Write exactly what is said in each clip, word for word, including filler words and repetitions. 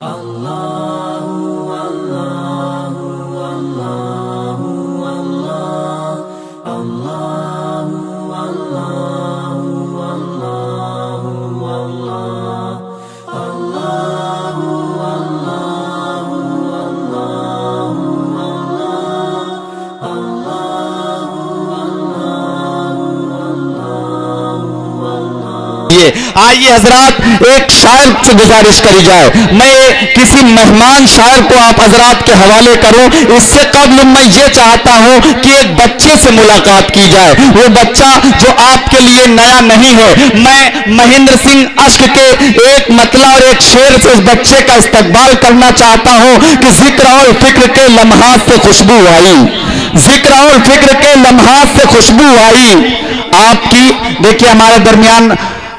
आइए हजरात, एक शायर से गुजारिश करी जाए, मैं किसी मेहमान शायर को आप हजरात के हवाले करूं। इससे कबल मैं ये चाहता हूं कि एक बच्चे से मुलाकात की जाए, वो बच्चा जो आपके लिए नया नहीं है। मैं महेंद्र सिंह अश्क के एक मतला और एक शेर से उस बच्चे का इस्तकबाल करना चाहता हूं कि जिक्र और फिक्र के लम्हात से खुशबू आई, जिक्र और फिक्र के लम्हात से खुशबू आई आपकी। देखिए हमारे दरमियान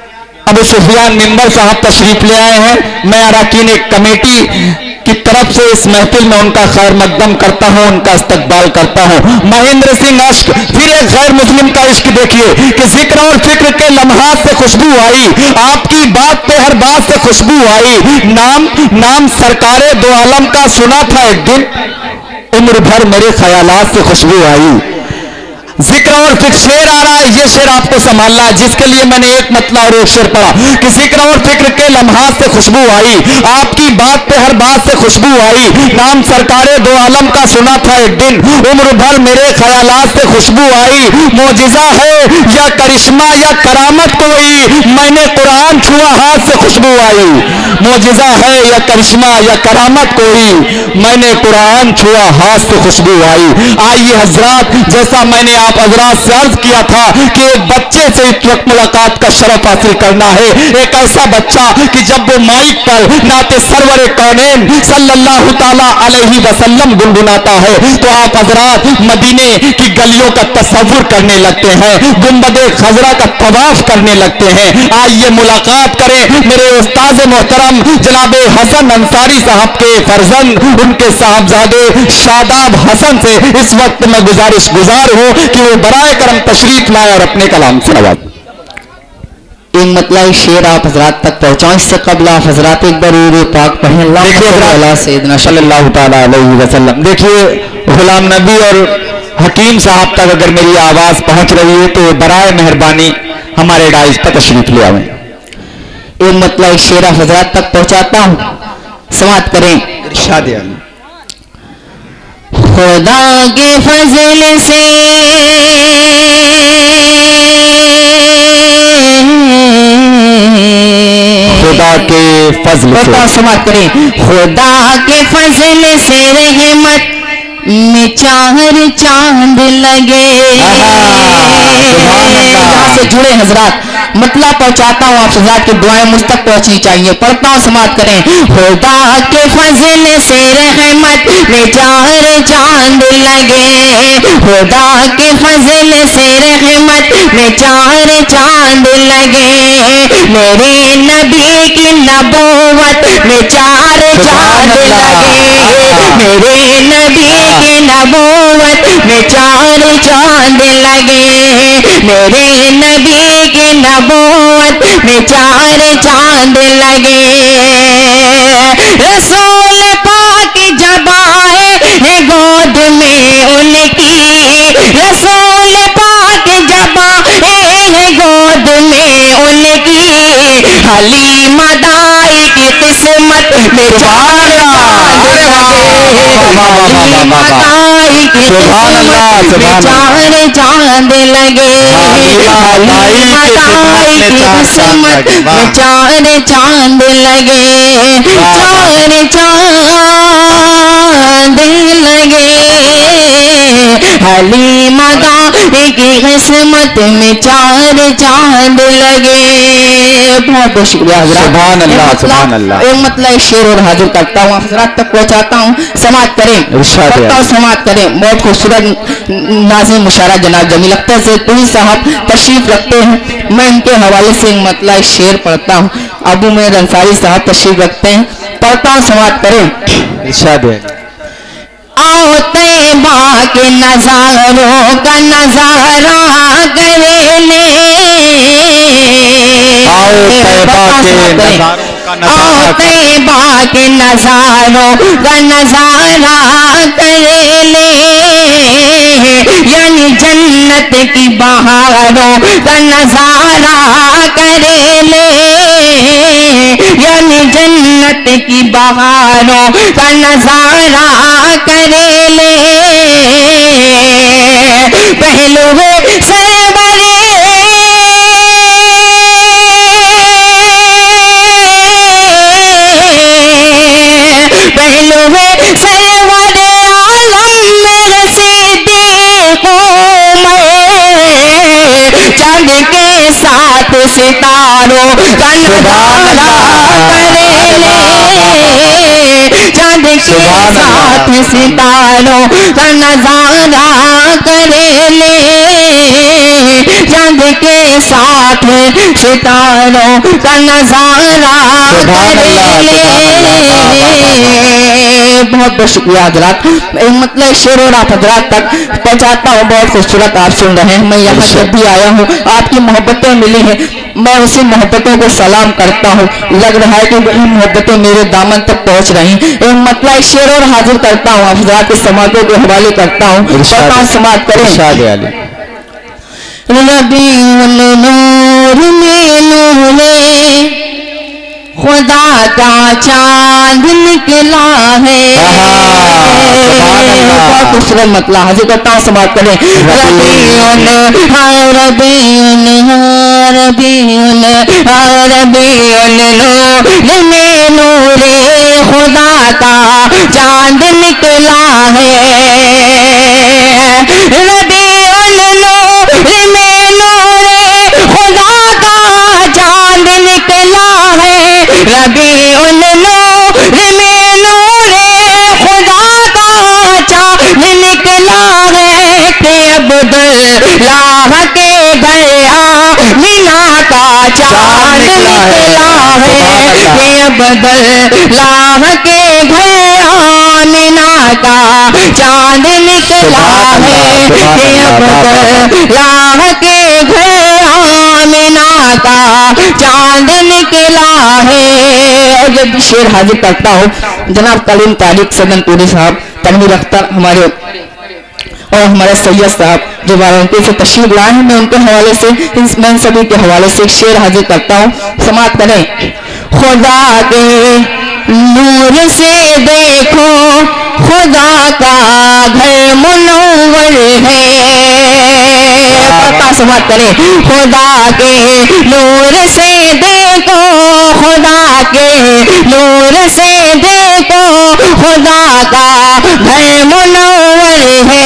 अबू सुफियान मिंबर साहब तशरीफ ले आए हैं। मैं अरकान कमेटी की तरफ से इस महफिल में उनका खैर मकदम करता हूं, उनका इस्तकबाल करता हूं। महेंद्र सिंह अश्क, फिर एक गैर मुस्लिम का इश्क देखिए कि जिक्र और फिक्र के लम्हात से खुशबू आई, आपकी बात पे हर बात से खुशबू आई। नाम नाम सरकारे दो आलम का सुना था एक दिन, उम्र भर मेरे ख्यालात से खुशबू आई। जिक्र और फिक्र शेर आ रहा है, ये शेर आपको संभालना है, जिसके लिए मैंने एक मतला और एक शेर पढ़ा कि जिक्र और फिक्र के लम्हात से खुशबू आई, आपकी बात पे हर बात से खुशबू आई। नाम सरकारे दो आलम का सुना था एक दिन, उम्र भर मेरे ख्यालात से खुशबू आई। मौजिजा है या करिश्मा या करामत कोई, मैंने कुरान छुआ हाथ से खुशबू आई। मौजिजा है या करिश्मा या करामत कोई, मैंने कुरान छुआ हाथ से खुशबू आई। आइए हजरात, जैसा मैंने आप हजरात से अर्ज किया था कि एक बच्चे से इस वक्त मुलाकात का शरफ हासिल करना है, एक ऐसा बच्चा कि जब वो माइक पर नाते सरवर कौनैन सल्लल्लाहु ताला अलैहि वसल्लम गुनगुनाता है तो आप हजरात मदीने की गलियों का तस्वुर करने लगते हैं, गुंबदे खजरा का तवाफ करने लगते हैं। आइए मुलाकात करें मेरे उस्ताद मोहतरम जनाब हसन अंसारी साहब के फर्जंद, उनके साहबजादे शादाब हसन से इस वक्त मैं गुजारिश गुजार हूं कि वो बराए करम तशरीफ लाए और अपने कलाम से नवाज। एक मतलब शेर आप हजरात तक पहुंचाएं, इससे कबल आप हजरात एक बार पाक पढ़ें। सल्लल्लाहु ताला अलैहि वसल्लम। देखिए गुलाम नबी और हकीम साहब तक अगर मेरी आवाज पहुंच रही है तो बराए मेहरबानी हमारे डाइस पर तशरीफ ले आवें। एक मतलब शेर आप हजरात तक पहुंचाता हूं, समात करें। इरशाद अली। खुदा के फजल से खुदा के फजल से समात करें। खुदा के फजल से रहमत में चार चांद लगे। यहाँ से जुड़े हजरात, मतलब पहुंचाता हूँ आप हजरात की दुआएं मुझ तक पहुंचनी चाहिए। पढ़ता हूँ, समात करें। खुदा के फजल से रहमत में चार चांद लगे, खुदा के फजल से रहमत में चार चांद लगे, मेरे नबी की नबूवत में चार चांद लगे, मेरे नबी की नबूवत में चार चांद लगे, मेरे नबी की नबूवत में चार चांद लगे। रसूल पाक जब आए है गोद में उनकी, रसूल पाक जब आए है गोद में उनकी, हलीमा दाई की किस्मत में चार चांद लगे, हलीमा दाई की किस्मत में चार चांद लगे, हलीमा दाई की किस्मत में चार चांद लगे, चार चांद लगे, हलीमा दाई की किस्मत में चार चांद लगे। बहुत बहुत शुक्रिया हज़रात। सुभान अल्लाह, सुभान अल्लाह। एक मतलब शेर और हाजिर करता हूँ, हज़रात तक पहुँचाता हूँ, समात करें, करता हूँ, समात करें। बहुत खूबसूरत नाज़िम मुशारा जनाब जमील अख्तर से तुही साहब तशरीफ रखते हैं, मैं इनके हवाले से एक मतलब शेर पढ़ता हूँ। अबू मेर अंसारी साहब तशरीफ रखते हैं, पढ़ता हूँ, समात करें। इरशाद है। आओ तैबा के नजारों का नजारा करे ले, आओ तैबा के नजारों का तैबा के नजारों का नजारा कर ले, यानी जन्नत की बहारों का नजारा कर ले, यानी जन्नत की बहारों का नजारा कर ले। पहलू सरवरे पहलू सरवरे आलम मेरे सिद्दीक़ चांद के साथ सितारों का नजारा करे ले, चांद के साथ सितारों का नजारा करे ले, चांद के साथ सितारों का नजारा करे ले। बहुत बहुत शुक्रिया हजरात। मतलब शेर और आप हजरात तक पहुंचाता हूँ। बहुत खूबसूरत आप सुन रहे हैं। मैं यहाँ जब भी आया हूँ आपकी मोहब्बतें मिली हैं, मैं उसी मोहब्बतों को सलाम करता हूँ। लग रहा है कि वही मोहब्बतें मेरे दामन तक पहुँच रही। मतलब शेर और हाजिर करता हूँ, हजरात के समातों के हवाले करता हूँ। समात करें रबीउल नूर में नूरे खुदा का चांद निकला है। बहुत खूबसूरत मतलब हाजिर करता हूँ। समाप्त करें रबीउल रबीउल रबीउल रबीउल नूर में नूरे खुदा का चांद निकला है। रबीउल नूर में नूरे खुदा का चांद निकला है। रबीउल नूर में नूरे खुदा का चांद निकला है। के अब्दुल्लाह के घर आमिना का चांद निकला है। के अब्दुल्लाह के घर आमिना का चांद निकला है। के अब्दुल्लाह के घर आमिना का चांद निकला है। और जब शेर हाजिर करता हूँ जनाब तालीम तारिक सदनपुरी साहब, तनवीर अख्तर हमारे और हमारे सैयद साहब जो वाराणसी से तशरीफ लाए हैं, मैं उनके हवाले से मैं सभी के हवाले से एक शेर हाजिर करता हूँ। समाप्त करें। खुदा के नूर से देखो खुदा का घर मुनव्वर है। समाप्त करें। खुदा के नूर से देखो खुदा के नूर से देखो खुदा का घर मुनव्वर है।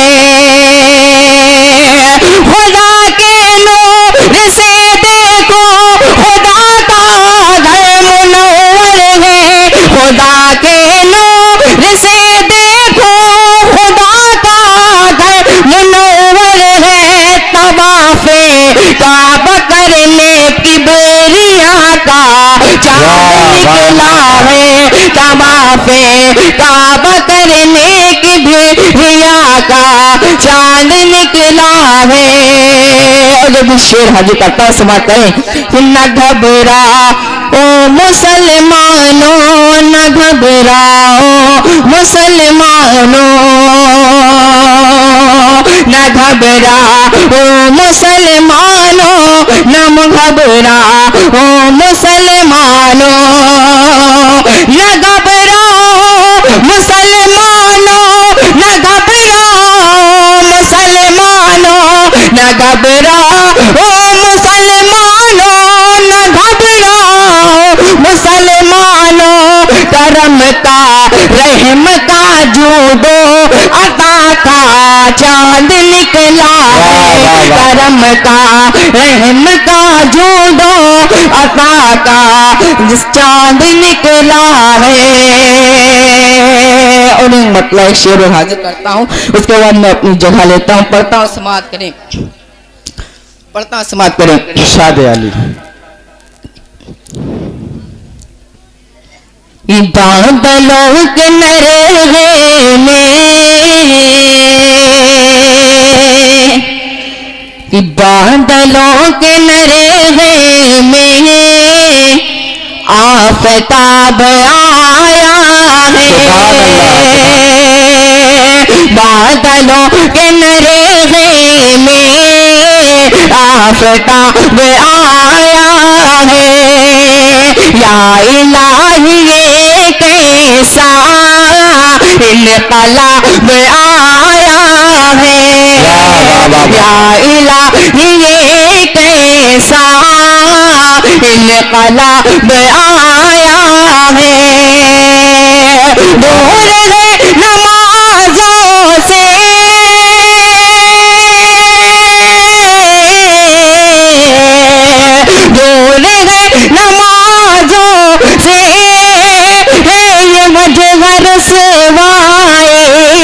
खुदा के नूर से देखो खुदा का घर मुनव्वर है। खुदा के नूर से देखो खुदा का घर मुनव्वर है। तवाफे काबा करने किबरिया का चांद निकला है। तवाफे काबा करने किबरिया का चांद निकला है। और जब शेर हाजिर करता है समाप्त करें। न घबराओ ओ मुसलमानों, न घबराओ मुसलमानों, न घबराओ मुसलमानों, न घबराओ मुसलमानों, न घबराओ मुसलमानों, न घबराओ मुसलमानों, न घबराओ मुसलमानों, न घबराओ मुसलमानों। करम का रहम का जूदो अता का चांद निकला है। करम का रहम का जूदो अता का चांद निकला है। और मतलब शेर हाजिर करता हूँ, उसके बाद मैं अपनी जगह लेता हूँ। पढ़ता हूँ समाप्त करें। पढ़ता हूँ समाप्त करें। शाद अली बादलों के नरगे में बादलों के नरगे में आफताब आया है, बादलों के नरेगे में आफताब आया है। या इलाही ये कैसा इनकलाब आया है, या इलाही ये कैसा इनकलाब आया है। दूर है नमाजों से दूर है नमाजों से है ये मजहर सेवाए,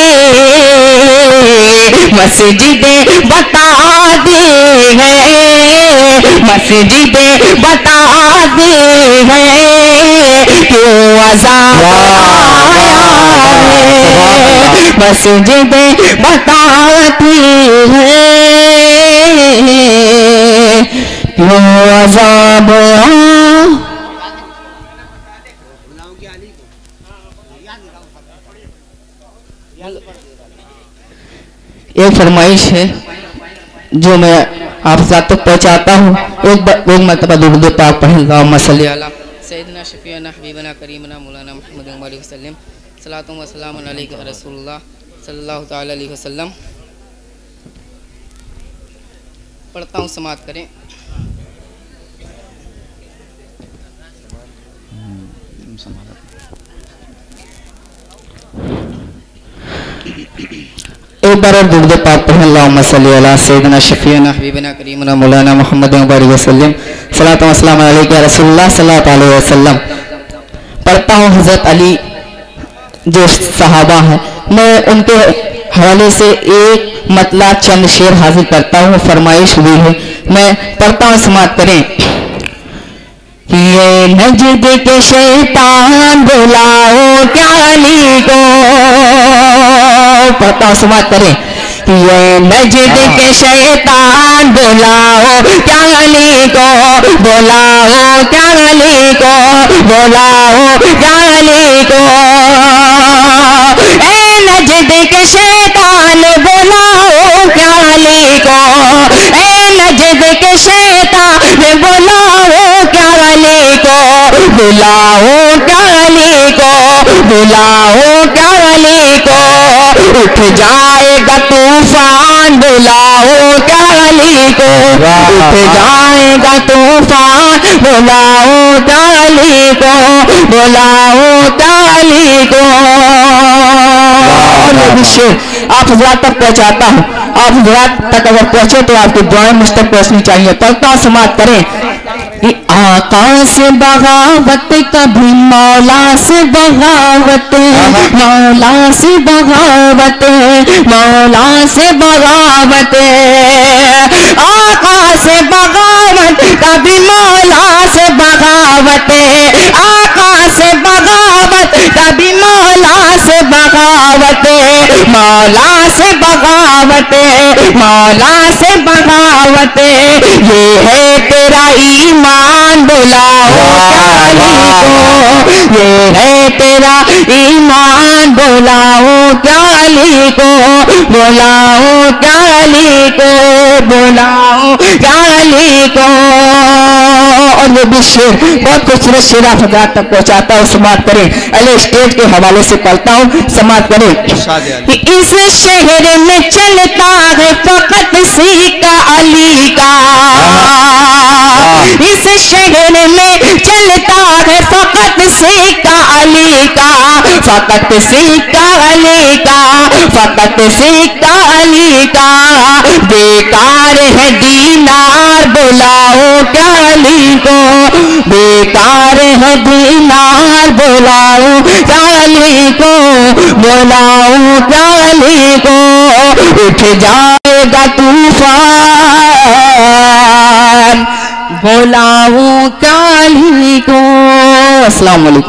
मस्जिदें बता दी है, मस्जिदें बता दी है, क्यों अज़ाब आया है, मस्जिदें बताती है, क्यों अज़ाब आया। एक फरमाइश है जो मैं आप साथ तक पहुंचाता हूँ। एक एक मरतबा दुरूद पाक पढ़ें, अल्लाहुम्मा सल्ली अला सैयदना शफीअना हबीबना करीमना मौलाना मुहम्मद अलैहि वसल्लम सलातु व सलाम अलैका या रसूलुल्लाह सल्लल्लाहु तआला अलैहि वसल्लम। पढ़ता हूँ, समाअत करें। एक बार और दुरूद पाक पढ़ें, अल्लाहुम्मा सल्ली अला सय्यिदना शफीअना हबीबना करीमना मौलाना मुहम्मद अलैहि वसल्लम सलातु व सलाम अलैका या रसूलुल्लाह सल्लल्लाहु अलैहि वसल्लम। पढ़ता हूँ हज़रत अली जो सहाबा हैं, मैं उनके हवाले से एक मतला चंद शेर हाजिर करता हूँ। फरमाइश हुई है, मैं पढ़ता हूँ, समाअत करें। ये नजद के शैतान बुलाओ क्या अली को, पढ़ता हूँ, समाअत करें। ये नजद के शैतान बुलाओ क्या अली को, बुलाओ क्या अली को, बुलाओ क्या अली को। ए नजद के शैतान बुलाओ क्या अली को, ए नजद के शैतान बुलाओ क्या अली को, बुलाओ क्या अली को, बुलाओ क्या अली को। उठ जाएगा तूफान बुलाओ क्या अली को, उठ जाएगा तूफान बुलाओ क्या अली को, बुलाओ क्या अली को। आप हज़रात तक पहुंचाता हूँ, आप हज़रात तक अगर पहुंचे तो आपकी दुआएं मुझ तक पहुंचनी चाहिए। पढ़ता हूँ, समाअत करें। आका से बगावत कभी मौला से बगावत, मौला से बगावत, मौला से बगावत। आका से बगावत कभी मौला से बगावत, आका से बगावत कभी मौला से बगावत, मौला से बगावत, मौला से बगावत। ये है तेरा ईमान बुलाओ क्या अली को, ये है तेरा ईमान बुलाओ क्या अली को, बुलाओ क्या अली को, बुलाओ क्या अली को। और वो भी शेर बहुत खूबसूरत शेर आप हज़रात तक पहुंचाता हूँ, समाअत करें। अली स्टेज के हवाले से पढ़ता हूँ, समाअत करें। इस शहर में चलता है फकत सिक्का अली का, इस शहर में चलता है फकत सिक्का अली का, फकत सिक्का अली का, फकत सिक्का अली का। बेकार है दीनार बुलाओ क्या अली को, बेकार है दीनार बुलाओ क्या अली को, बुलाओ क्या अली को। उठ जाएगा तूफान बुलाओ क्या अली को। अस्सलाम वालेकुम।